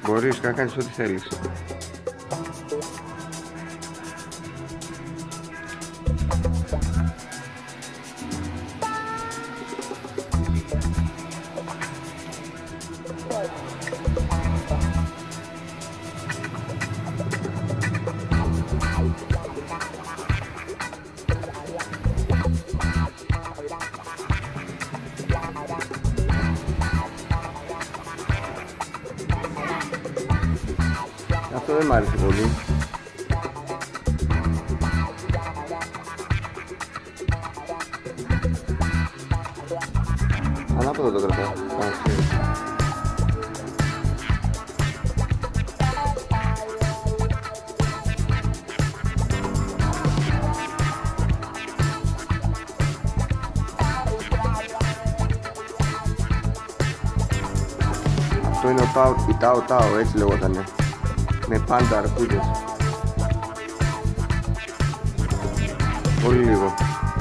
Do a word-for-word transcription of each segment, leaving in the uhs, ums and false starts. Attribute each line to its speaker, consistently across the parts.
Speaker 1: μπορείς να κάνεις ό,τι θέλεις. Αυτό δεν μ' άρεσε πολύ. Ανάποδα το κρατάω. Αυτό είναι ο Τάο, η Τάο Τάο, έτσι λεγότανε. Με πάντα αρκούδες. Πολύ λίγο.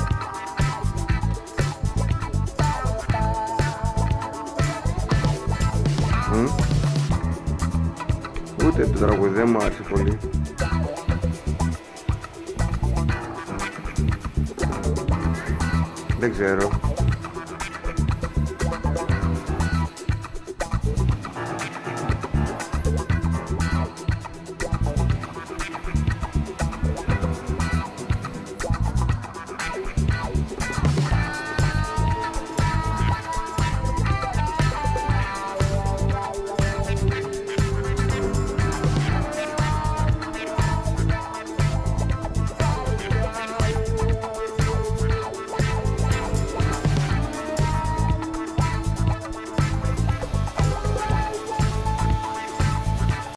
Speaker 1: Μ? Ούτε το τραγούδι δεν μου άρεσε πολύ. Δεν ξέρω.